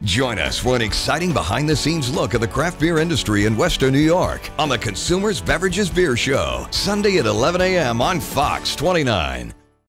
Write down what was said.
Join us for an exciting behind-the-scenes look at the craft beer industry in Western New York on the Consumers Beverages Beer Show, Sunday at 11 a.m. on Fox 29.